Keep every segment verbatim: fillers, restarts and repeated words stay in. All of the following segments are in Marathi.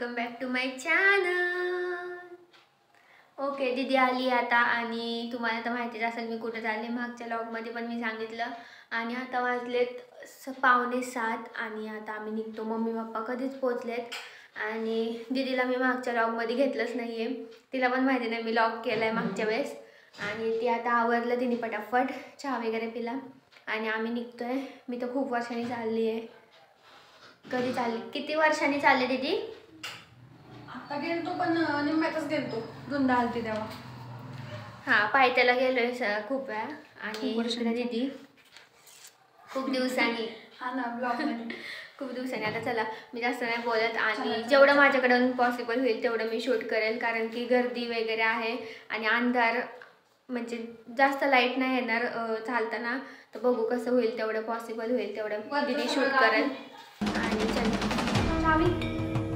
Welcome back to my channel. Okay, दीदी आली आता आणि तुम्हाला तर माहितीच असेल मी कुठे चालले. मागच्या व्लॉगमध्ये पण मी सांगितलं. आणि आता वाजलेत स पावणे सात आणि आता आम्ही निघतो. मम्मी पप्पा कधीच पोचलेत आणि दीदीला मी मागच्या व्लॉगमध्ये घेतलंच नाही आहे. तिला पण माहिती नाही मी व्लॉग केला आहे मागच्या वेळेस. आणि ती आता आवरलं तिने पटापट, चहा वगैरे पिला आणि आम्ही निघतो आहे. मी तर खूप वर्षांनी चालली आहे. कधी चालली, किती वर्षांनी चालले दीदी? आता गेलतो पण निम्म्यातच गेलतो, धुंदा आलती तेव्हा. हां, पायथ्याला गेलोय खूप वेळा. आणि इकडे दीदी खूप दिवसांनी हा ना ब्लॉगमध्ये खूप दिवसांनी. आता चला मी जास्त नाही बोलत आणि जेवढं माझ्याकडून पॉसिबल होईल तेवढं मी शूट करेल, कारण की गर्दी वगैरे आहे आणि अंधार म्हणजे जास्त लाईट नाही येणार चालताना. तर बघू कसं होईल, तेवढं पॉसिबल होईल तेवढं दीदी शूट करेल. आणि चल चावी.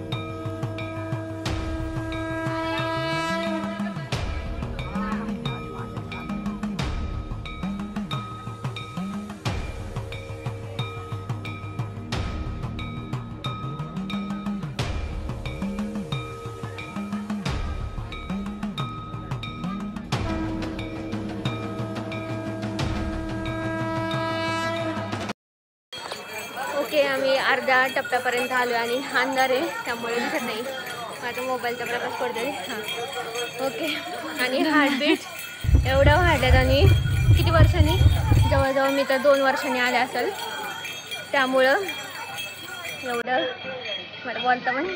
ओके, आम्ही अर्ध्या टप्प्यापर्यंत आलो आणि अंधार आहे त्यामुळे दिसत नाही. माझा मोबाईलचा प्रकाश पडतोय. हां, ओके. आणि हार्टबीट एवढं वाढल्यात आणि किती वर्षांनी, जवळजवळ मी तर दोन वर्षांनी आले असेल, त्यामुळं एवढं मला बोलता पण.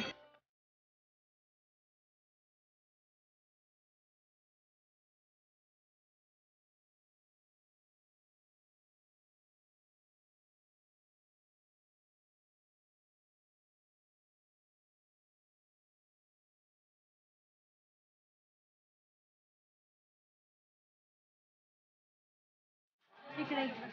इकडे इकडे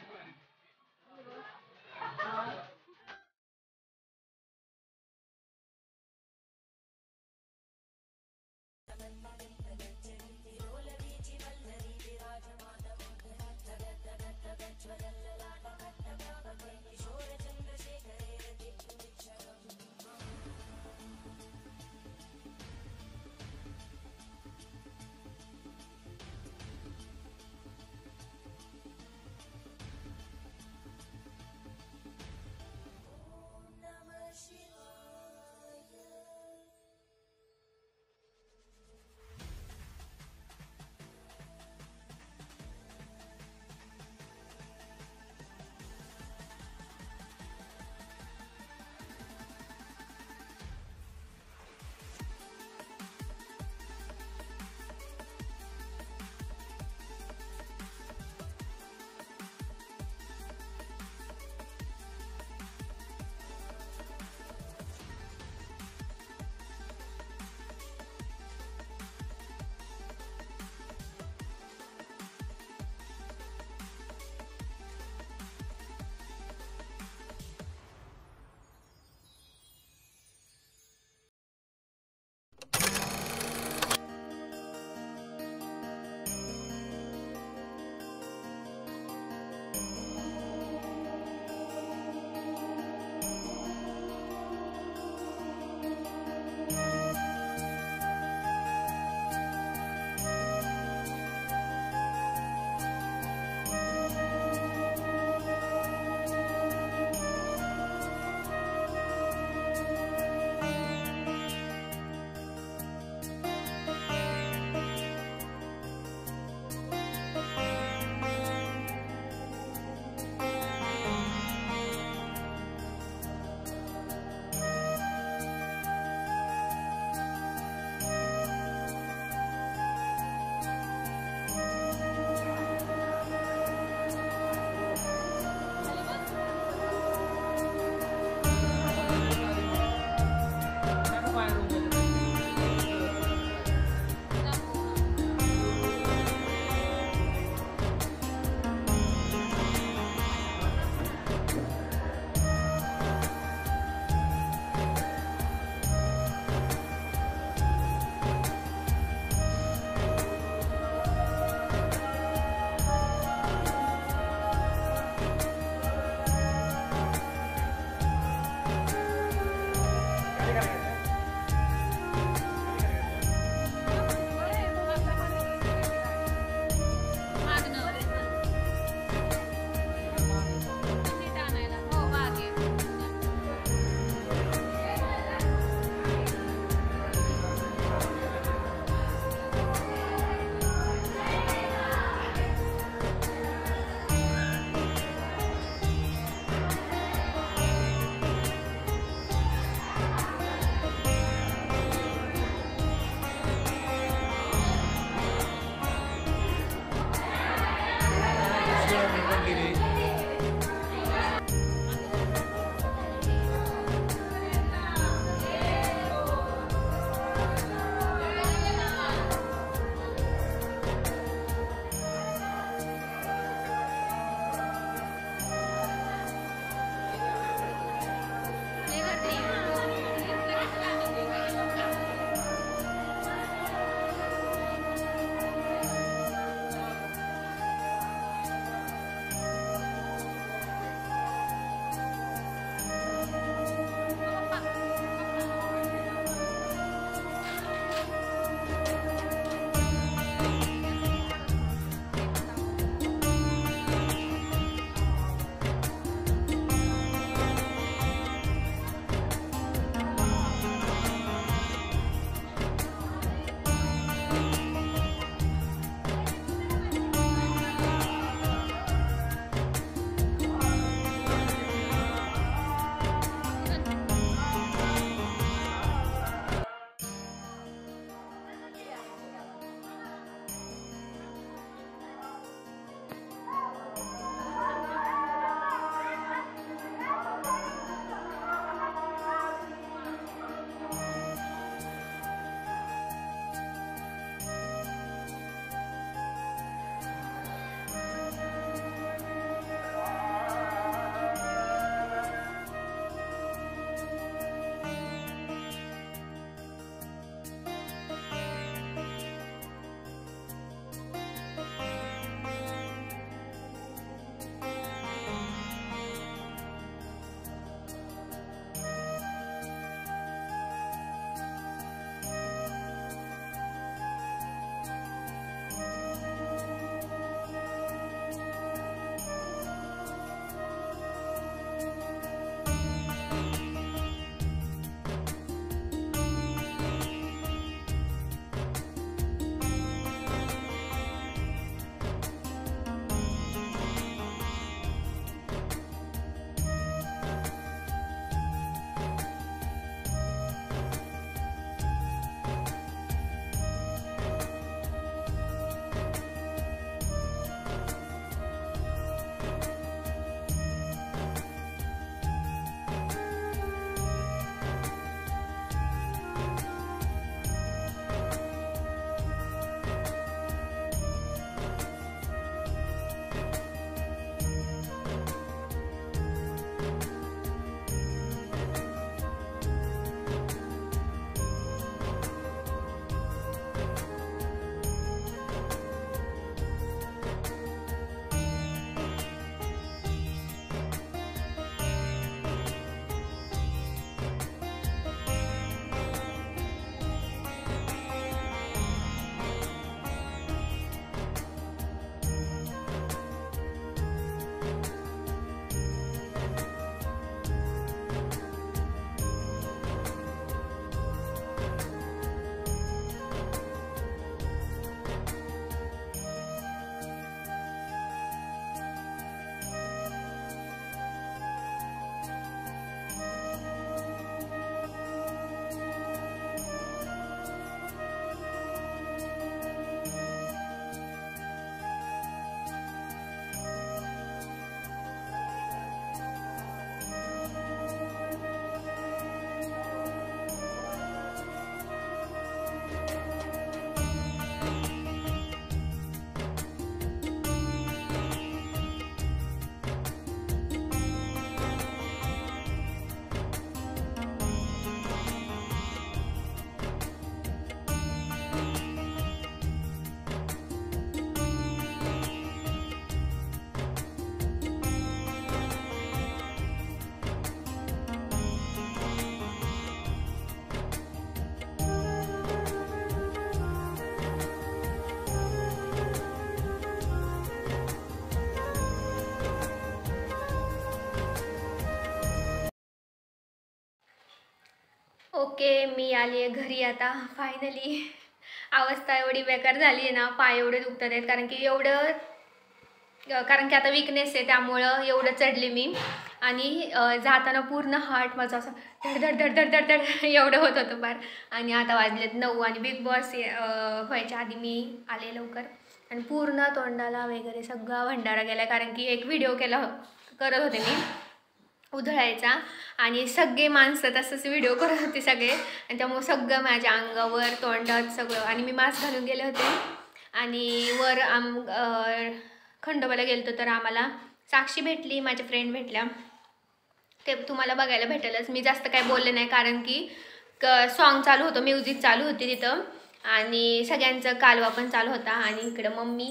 ओके, मी आली आहे घरी आता फायनली. अवस्था एवढी बेकार झाली आहे ना, पाय एवढे दुखतात आहेत कारण की एवढं कारण की आता विकनेस आहे त्यामुळं एवढं चढले मी. आणि जाताना पूर्ण हार्ट माझं असं धड धड धड धड धड धड एवढं होत होतं बार. आणि आता वाजलेत नऊ आणि बिग बॉस व्हायच्या आधी मी आले लवकर. आणि पूर्ण तोंडाला वगैरे सगळा भंडारा गेला कारण की एक व्हिडिओ केला करत होते मी उधळायचा आणि सगळे माणसं तसंच व्हिडिओ करत होते सगळे. आणि त्यामुळे सगळं माझ्या अंगावर तोंडात सगळं. आणि मी मास्क घालून गेले होते. आणि वर आम खंडोबाला गेलतो तर आम्हाला साक्षी भेटली, माझ्या फ्रेंड भेटल्या. ते तुम्हाला बघायला भेटेलच. मी जास्त काय बोलले नाही कारण की क सॉन्ग चालू होतं, म्युझिक चालू होती तिथं आणि सगळ्यांचं कालवा पण चालू होता. आणि इकडं मम्मी.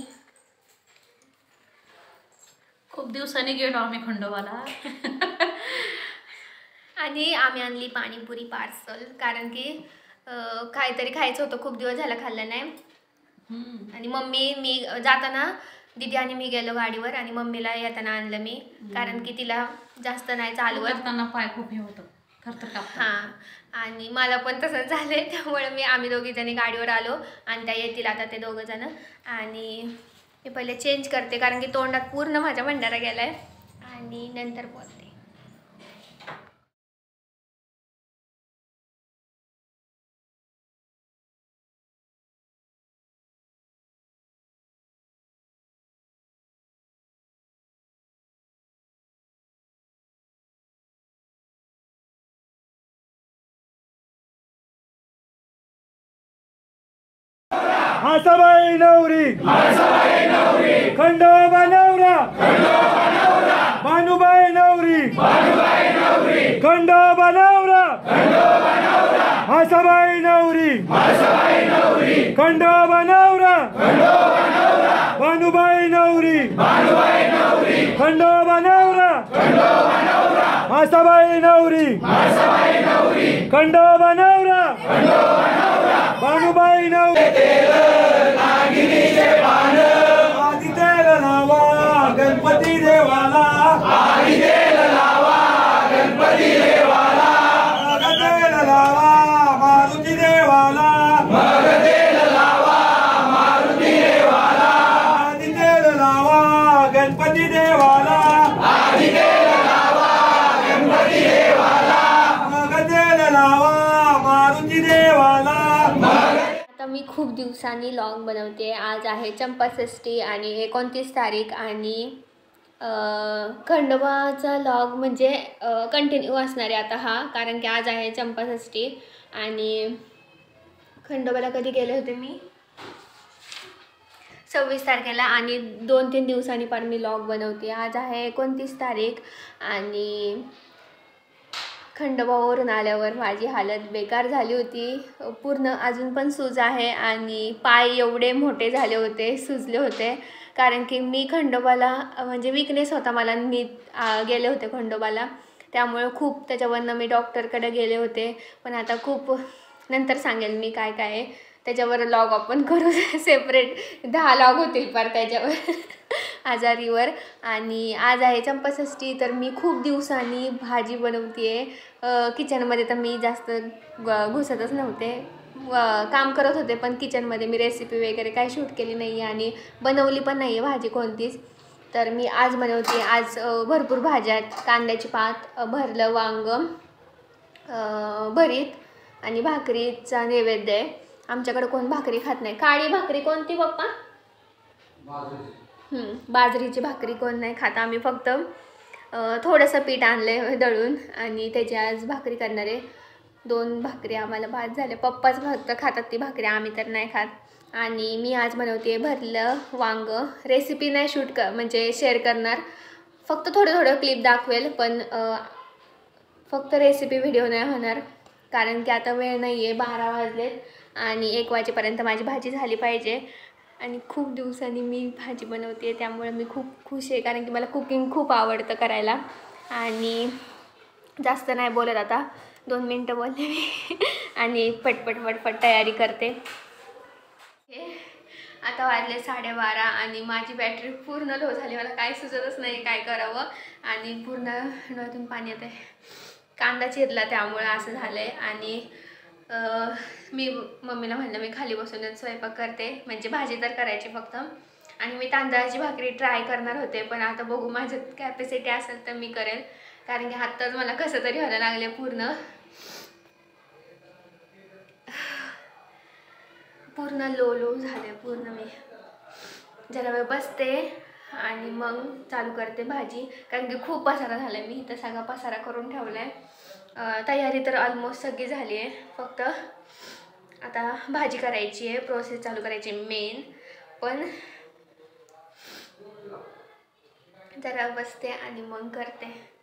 खूप दिवसांनी गेलो आम्ही खंडोबाला. आणि आम्ही आणली पाणीपुरी पार्सल कारण की काहीतरी खायचं होतं, खूप दिवस झालं खाल्लं नाही. आणि मम्मी मी जाताना दीदी आणि मी गेलो गाडीवर आणि मम्मीला येताना आणलं मी कारण की तिला जास्त नाही चालवत. जाताना पाय खूप हे होतं थरथर कापतात. हां, आणि मला पण तसंच झालं त्यामुळे मी आम्ही दोघी जणी गाडीवर आलो आणि त्या येतील आता ते दोघं जण. आणि मी पहिले चेंज करते कारण की तोंडात पूर्ण माझा भंडारा गेला आहे आणि नंतर बोलते. हासाबाई नवरी खंडोबा नवरा भानुबाई नवरी खंडोबा नवरा हासाबाई नवरी खंडोबा नवरा भानुबाई नवरी खंडोबा नवरा हासाबाई नवरी खंडोबा नवरा भानुबाई नवरी. आधी तेल लावा गणपती देवाला, आधी तेल लावा गणपती देवाला, मग तेल लावा मारुती देवाला, मग तेल लावा मारुती देवाला, आधी तेल लावा गणपती देवाला, आधी तेल लावा गणपती देवाला, मग तेल लावा मारुती देवाला. मी खूप दिवसांनी लॉग बनवते. आज आहे चंपाषष्ठी आणि एकोणतीस तारीख आणि खंडोबाचा लॉग म्हणजे कंटिन्यू असणार आहे आता हा कारण की आज आहे चंपाषष्ठी. आणि खंडोबाला कधी गेले होते मी सव्वीस तारखेला आणि दोन तीन दिवसांनी पण मी लॉग बनवते. आज आहे एकोणतीस तारीख आणि खंडोबावरून आल्यावर माझी हालत बेकार झाली होती. पूर्ण अजून पण सूज आहे आणि पाय एवढे मोठे झाले होते, सुजले होते कारण की मी खंडोबाला म्हणजे विकनेस होता मला. मी गेले होते खंडोबाला त्यामुळे खूप त्याच्यावरनं मी डॉक्टरकडे गेले होते. पण आता खूप नंतर सांगेल मी काय काय आहे त्याच्यावर लॉग आपण करू सेपरेट. दहा लॉग होतील पार त्याच्यावर आजारीवर. आणि आज आहे चंपाषष्ठी तर मी खूप दिवसांनी भाजी बनवते आहे. किचनमध्ये तर मी जास्त घुसतच नव्हते, काम करत होते पण किचनमध्ये मी रेसिपी वगैरे काही शूट केली नाही आहे आणि बनवली पण नाही आहे भाजी कोणतीच. तर मी आज बनवते. आज भरपूर भाज्या आहेत, कांद्याची पात, भरलं वांग, भरीत आणि भाकरीचा नैवेद्य आहे. आमच्याकडे कोण भाकरी खात नाही. काळी भाकरी कोणती पप्पा? बाजरीची भाकरी कोण नाही खात. आम्ही फक्त थोडंसं पीठ आणलं आहे दळून आणि त्याची आज भाकरी करणार आहे. दोन भाकरी आम्हाला भात झाले. पप्पाच फक्त खातात ती भाकरी, आम्ही तर नाही खात. आणि मी आज बनवते भरलं वांग. रेसिपी नाही शूट कर म्हणजे शेअर करणार, फक्त थोडं थोडं क्लिप दाखवेल पण फक्त रेसिपी व्हिडिओ नाही होणार कारण की आता वेळ नाही आहे. बारा वाजलेत आणि एक वाजेपर्यंत माझी भाजी झाली पाहिजे. आणि खूप दिवसांनी मी भाजी बनवते त्यामुळे मी खूप खुश आहे कारण की मला कुकिंग खूप आवडतं करायला. आणि जास्त नाही बोलत आता, दोन मिनटं बोलले मी आणि पटपट पटपट तयारी करते. आता वाजले साडेबारा आणि माझी बॅटरी पूर्ण लो झाली. मला काय सुचतच नाही काय करावं आणि पूर्ण डोळ्यातून पाणी येत आहे. कांदा चिरला त्यामुळे असं झालं आहे. आणि अं, मी मम्मीला म्हटलं मी खाली बसूनच स्वयंपाक करते, म्हणजे भाजी तर करायची फक्त. आणि मी तांदळाची भाकरी ट्राय करणार होते, पण आता बघू माझ्यात कॅपॅसिटी असेल तर मी करेल, कारण की हातच मला कसं तरी व्हायला लागले पूर्ण पूर्ण लो लो झाले पूर्ण. मी जरा वेळ बसते आणि मग चालू करते भाजी, कारण की खूप पसारा झाला आहे. मी इथं सगळा पसारा करून ठेवला आहे. तयारी तर ऑलमोस्ट सगळी झाली आहे, फक्त आता भाजी करायची आहे, प्रोसेस चालू करायची मेन. पण जरा बसते आणि मग करते.